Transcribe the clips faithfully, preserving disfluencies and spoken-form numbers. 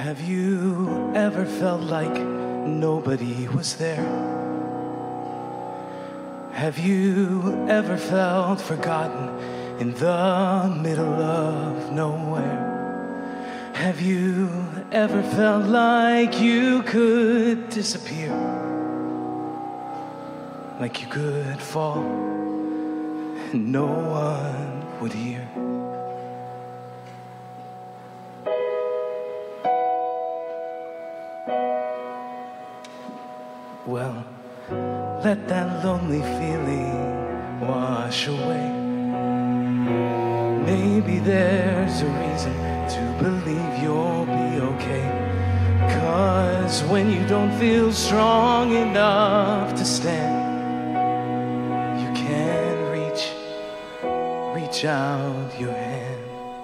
Have you ever felt like nobody was there? Have you ever felt forgotten in the middle of nowhere? Have you ever felt like you could disappear? Like you could fall and no one would hear? Well, let that lonely feeling wash away. Maybe there's a reason to believe you'll be okay. 'Cause when you don't feel strong enough to stand, you can reach, reach out your hand.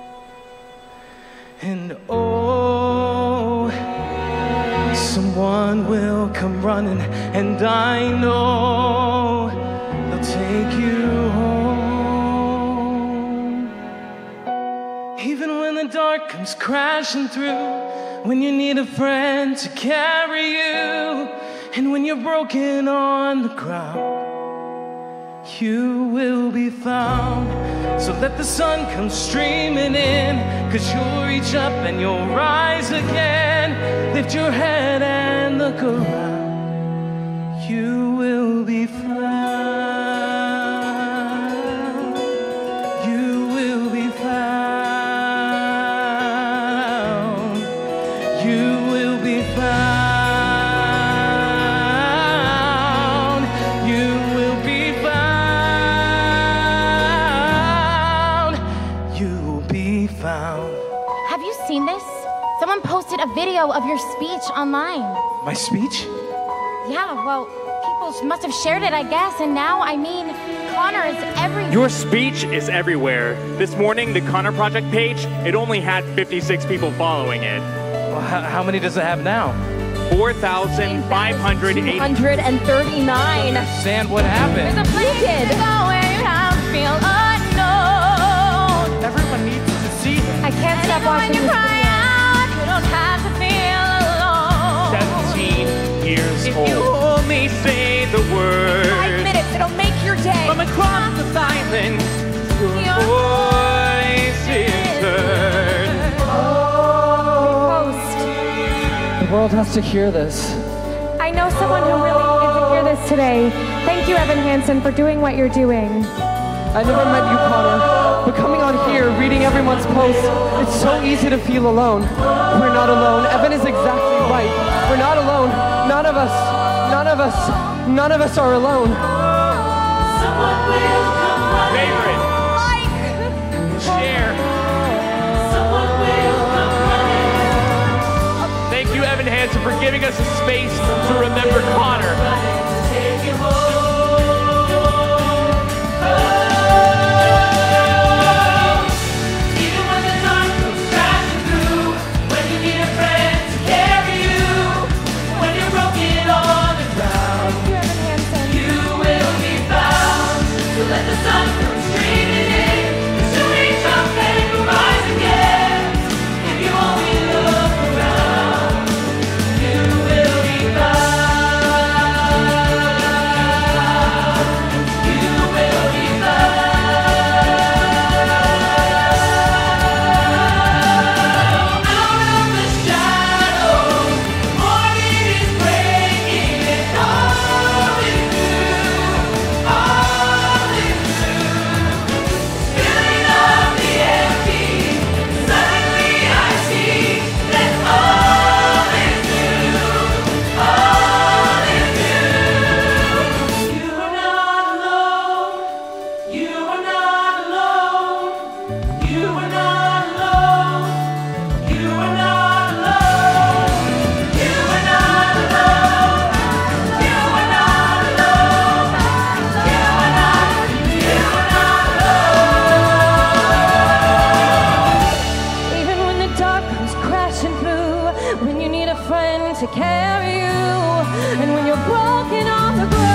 And oh, someone will come running, and I know they'll take you home. Even when the dark comes crashing through, when you need a friend to carry you, and when you're broken on the ground, you will be found. So let the sun come streaming in, 'cause you'll reach up and you'll rise again. Lift your head and look around. You will be found. You will be found. You will be found. You will be found. You will be found. Have you seen this? Someone posted a video of your speech online. My speech? Yeah, well, people must have shared it, I guess, and now, I mean, Connor is everywhere. Your speech is everywhere. This morning, the Connor Project page, it only had fifty-six people following it. Well, how, how many does it have now? four thousand five hundred eighty. two hundred thirty-nine. Understand what happened? There's a place to go where you don't feel unknown. Everyone needs to see it. I can't stop watching When you this cry video. out, you don't have to feel alone. seventeen years If old. you only say the word. Five minutes, it'll make your day. From across the silence, your Your voice is heard. Post. The world has to hear this. I know someone who really needed to hear this today. Thank you, Evan Hansen, for doing what you're doing. I never met you, Connor, but coming on here, reading everyone's posts, it's so easy to feel alone. We're not alone. Evan is exactly right. We're not alone. None of us, none of us, none of us are alone. Someone will come running. Favorite. Share. Someone will come running. Thank you, Evan Hansen, for giving us a space to remember Connor. Take you home. Even when the dark comes crashing through, when you need a friend to carry you, when you're broken on the ground, you will be found. So let the sun come streaming in, 'cause you'll reach up and you'll rise again. If you only look around, you will be found. You will be found. Out of the shadows, morning is breaking and all is new, all is new. Filling up the empty, suddenly I see that all is new, all is new. You are not alone. You are not alone. You are not alone. You are not alone. You are not alone. You are not alone. You are not. You are not alone. Even when the dark comes crashing through, when you need a friend to carry you, and when you're broken on the ground.